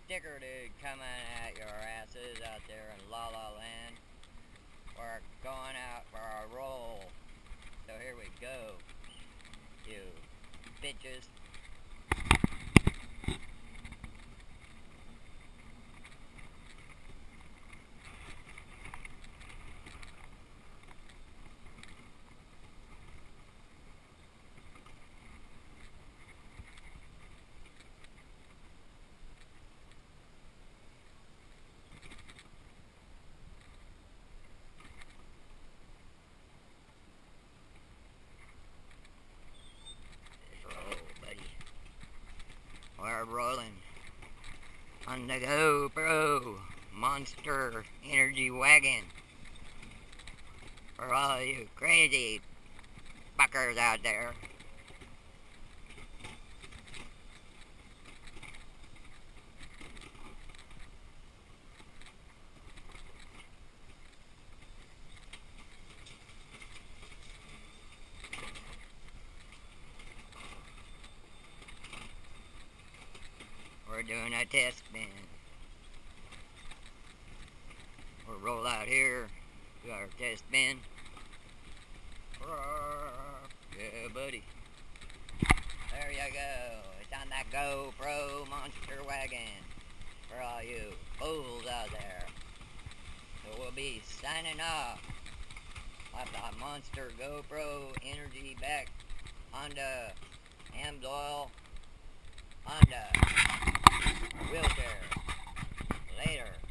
sticker dude coming at your asses out there in La La Land. We're going out for a roll. So here we go, you bitches. We're rolling on the GoPro monster energy wagon for all you crazy fuckers out there. We're doing a test spin. We'll roll out here, do our test spin. Yeah, buddy. There you go. It's on that GoPro monster wagon for all you fools out there. So we'll be signing off the monster GoPro energy back onto Amsoil onto wheelchair. Later.